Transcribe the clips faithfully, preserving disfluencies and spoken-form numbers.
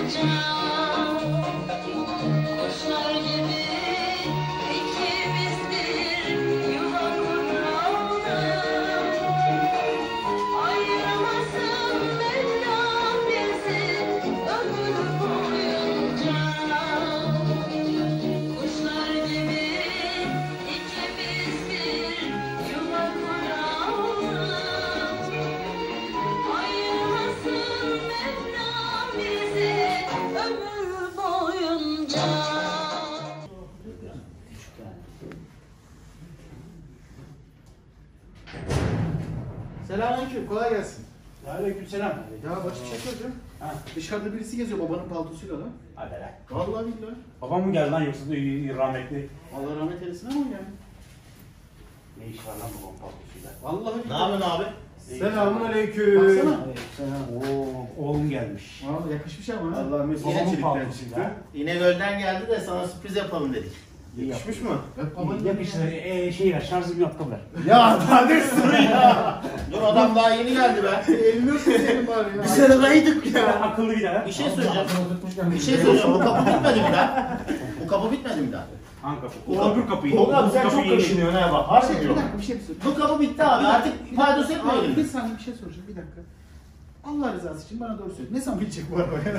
Selamünaleyküm, kolay gelsin. Aleykümselam. Ya başı bir şey soracağım. Ha, dışarıda birisi geziyor babanın paltosuyla lan. Hadi lan. Vallahi billahi. Babam mı geldi lan yoksa da rahmetli? Allah rahmet eylesin ama yani. Ne iş var lan babam paltosuyla? Vallahi Ne billahi. yapıyorsun abi? Selamünaleyküm. Baksana. Oo, oğlum gelmiş. Vallahi yakışmış ama ha. Allah mesut Babamın çelikten paltosuyla. çıktı. İnegöl'den geldi de sana sürpriz yapalım dedik. Yakışmış mı? Öp babanı. Yakıştı. Ee, şey ver, şarjım yok da ver. Ya tanırsın ya. Dur adam daha yeni geldi be. Elini öp senin bari ya. Bir sıradaydık Ya. ya. Akıllı bir daha. Bir şey söyleyeceğim. Bir şey söyleyeceğim. Bu kapı bitmedi mi daha? Bu kapı bitmedi mi daha? Hangi kapı? O öbür kapıyı. Tolga abi sen Kapıyı çok yeni- kaşınıyorsun ha bak. Bir Harbi şey, bir diyorum. dakika bir şey söyleyeceğim. Bu kapı bitti abi. Artık paydos Abi bir etmeyelim. saniye bir şey soracağım bir dakika. Allah rızası için bana doğru söyle. Ne zaman bitecek bu araba ya?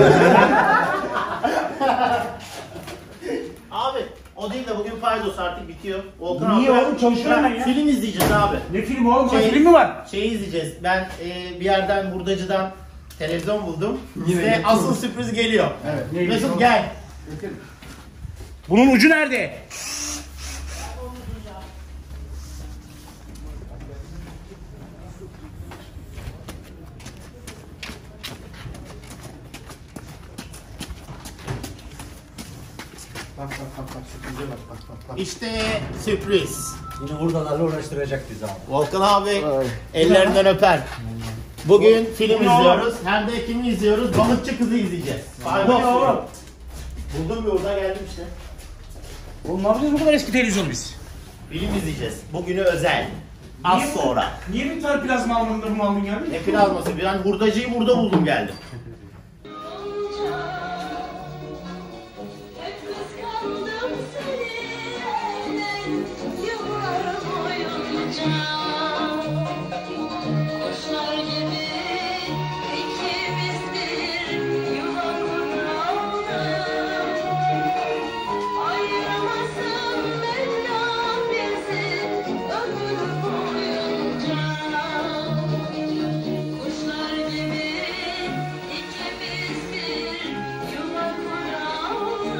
Abi o değil de bugün paydos artık bitiyor. Volkan Niye abi, oğlum? Çalışıyorum ben ya. Film izleyeceğiz abi. Ne filmi oğlum? Şey- Film mi var? Şeyi izleyeceğiz. Ben e, bir yerden hurdacıdan televizyon buldum. Yine Size yapalım. asıl sürpriz geliyor. Evet. Neymiş Mesut o? gel. Getir. Bunun ucu nerede? Bak bak bak bak sürprize bak bak bak bak. İşte sürpriz. Yine hurdalarla uğraştıracak bizi abi. Volkan abi ellerinden öper. Bugün film izliyoruz. Hem de kimi izliyoruz? Balıkçı Kızı izleyeceğiz. Pardon. oğlum? Buldum yolda geldim işte. Oğlum ne yapacağız bu kadar eski televizyon biz? Film izleyeceğiz. Bugünü özel. Az Niye bu- sonra. Niye bir tane plazma aldın da bunu aldın geldin? Ne plazması? Ben hurdacıyı burada buldum geldim. Hep kıskandım seni yıllar boyunca. Kuşlar gibi ikimiz bir yuva kuralım. Ayırmasın Mevlam bizi ömür boyunca. Kuşlar gibi ikimiz bir yuva kuralım.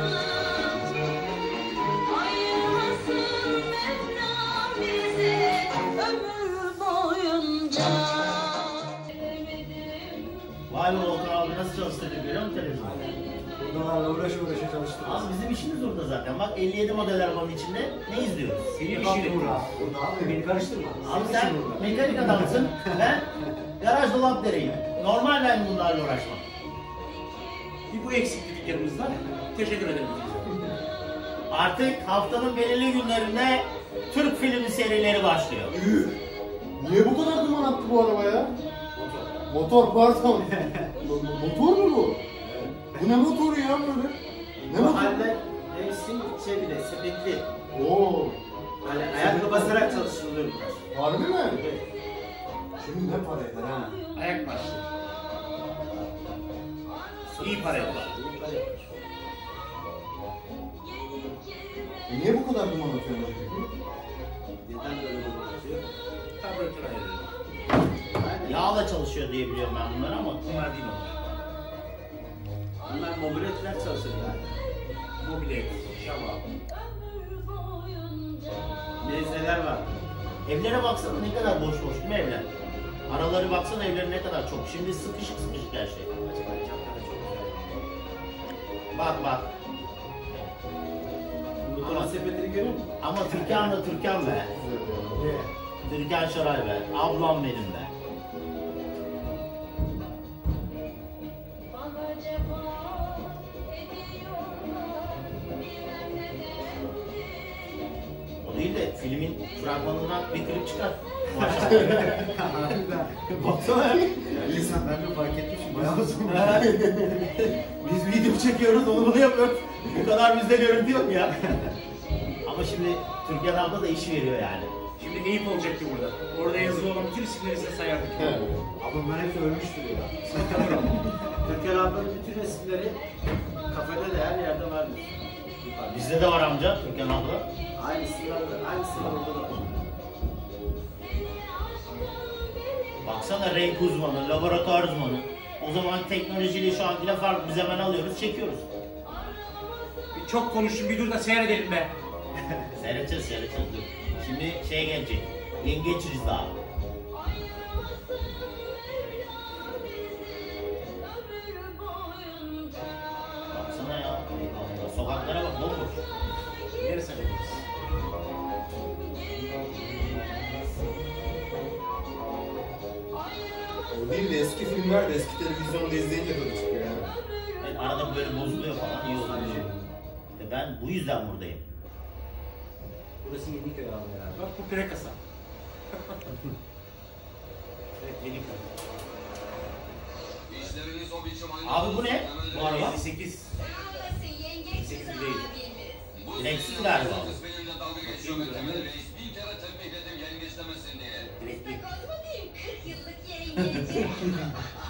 Ayırmasın Mevlam bizi ömür boyunca. Bilemedim. Vay be Volkan abi nasıl çalıştırdık görüyor musun televizyonu? Hurdalarla uğraşa uğraşa çalıştık. Abi bizim işimiz orada zaten. Bak elli yedi model arabanın içinde ne izliyoruz? Senin işin burada. Burada abi beni karıştırma. Abi sen mekanik adamsın. Ben garaj dolap dereyim. Normal ben bunlarla uğraşmam. Bir bu eksikliklerimiz var. Teşekkür ederim. Artık haftanın belirli günlerinde Türk filmi serileri başlıyor. Niye bu kadar duman attı bu araba ya? Motor pardon. Motor mu bu? Bu ne motoru ya böyle? Ne motoru? Mahalle hepsi şey bile sepetli. Oo. Hani ayakla basarak çalışılıyor. Harbi mi? Şimdi ne para eder ha? Ayak başı. İyi para yapar. E niye bu kadar duman atıyor önce peki? Neden böyle anlatıyor? Karbüratör ayarı. Yağla çalışıyor diye biliyorum ben bunları ama. Bunlar değil onlar. Bunlar mobiletler çalışır yani. Mobilet, şava. Mezneler var. Evlere baksana ne kadar boş boş değil mi evler? Araları baksana evlerin ne kadar çok. Şimdi sıkışık sıkışık her şey. Bak bak. Bu taraf sepetini görüyor musun? Ama Türkan da Türkan be. Türkan Şoray be. Ablam benim be. Bana cevap ediyorlar, bilen nedendir. O değil de Filmin fragmanından bir klip çıkar. Baksana ya. İnsan ben de fark etmişim. Bayağı uzun. Biz video çekiyoruz, onu bunu yapıyoruz. Bu kadar bizde görüntü yok ya. Ama şimdi Türkan abla da işi veriyor yani. Şimdi Eyüp olacaktı burada. Orada yazılı olan bütün isimleri size sayardık. Evet. Abi bunlar hepsi ölmüştür ya. Türkan ablanın bütün resimleri kafede de her yerde vardır. Bizde de var amca Türkan abla. Aynısından da, aynısından orada da var. Baksana renk uzmanı, laboratuvar uzmanı. O zaman teknolojiyle şu ankiyle farklı, biz hemen alıyoruz, çekiyoruz. Bir çok konuştum, bir dur da seyredelim be. Seyredeceğiz, seyredeceğiz. Dur. Şimdi şey gelecek, yengeçiriz daha. Baksana ya, sokaklara bak, bomboş. Neresi seyrederiz? O değil de eski filmler de eski televizyonda izleyince tadı çıkıyor yani. Yani arada böyle bozuluyor falan, iyi oluyor. İşte ben bu yüzden buradayım. Burası Yeniköy abi herhalde. Bak bu pire kasa. Evet, Yeniköy. Abi bu ne? Bu araba? elli sekiz. sekiz değil. Direksiz galiba. Direkli. kırk yıllık yengeç.